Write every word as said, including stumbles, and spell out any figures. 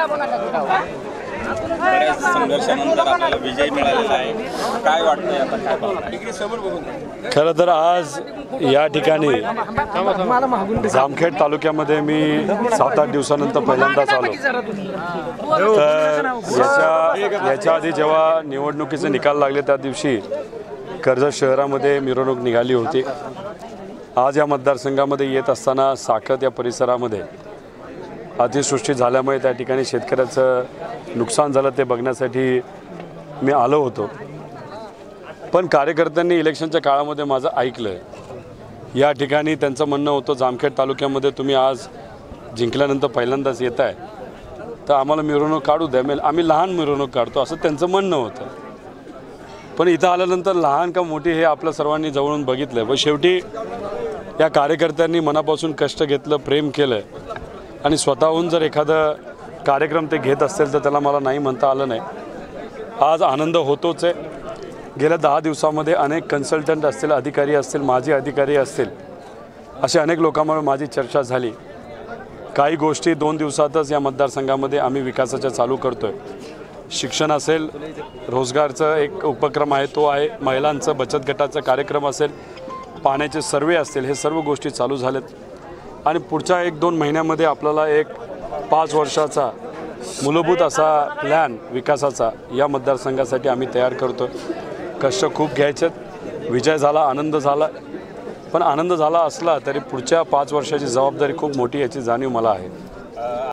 बऱ्याच संघर्षानंतर आपल्याला विजय मिळालेला आहे, काय वाटतंय आता? काय पाहता समोर बघून? खरं तर आज या ठिकाणी जामखेड तालुक्यामध्ये मी सात आठ दिवसानंतर पहिल्यांदाच आलो. तर याच्या याच्या आधी जेव्हा निवडणुकीचे निकाल लागले त्या दिवशी कर्जत शहरामध्ये मिरवणूक निघाली होती. आज या मतदारसंघामध्ये येत असताना साखत या परिसरामध्ये अतिवृष्टी झाल्यामुळे त्या ठिकाणी शेतकऱ्याचं नुकसान झालं ते बघण्यासाठी मी आलो होतो. पण कार्यकर्त्यांनी इलेक्शनच्या काळामध्ये माझं ऐकलं. या ठिकाणी त्यांचं म्हणणं होतं, जामखेड तालुक्यामध्ये तुम्ही आज जिंकल्यानंतर पहिल्यांदाच येत आहे तर आम्हाला मिरवणूक काढू द्या, आम्ही लहान मिरवणूक काढतो असं त्यांचं म्हणणं होतं. पण इथं आल्यानंतर लहान का मोठी हे आपल्या सर्वांनी जवळून बघितलं. व शेवटी या कार्यकर्त्यांनी मनापासून कष्ट घेतलं, प्रेम केलं आणि स्वतःहून जर एखादा कार्यक्रम ते घेत असतील तर त्याला मला नाही म्हणता आलं नाही. आज आनंद होतोच आहे. गेल्या दहा दिवसामध्ये अनेक कन्सल्टंट असतील, अधिकारी असतील, माजी अधिकारी असतील, अशा अनेक लोकांमुळे माझी चर्चा झाली. काही गोष्टी दोन दिवसातच या मतदारसंघामध्ये आम्ही विकासाच्या चालू करतो आहे. शिक्षण असेल, रोजगारचं एक उपक्रम आहे तो आहे, महिलांचं बचत गटाचा कार्यक्रम असेल, पाण्याचे सर्वे असतील, हे सर्व गोष्टी चालू झालेत. आणि पुढच्या एक दोन महिन्यामध्ये आपल्याला एक पाच वर्षाचा मूलभूत असा प्लॅन विकासाचा या मतदारसंघासाठी आम्ही तयार करतो. कष्ट खूप घ्यायचेत. विजय झाला, आनंद झाला, पण आनंद झाला असला तरी पुढच्या पाच वर्षाची जबाबदारी खूप मोठी याची जाणीव मला आहे.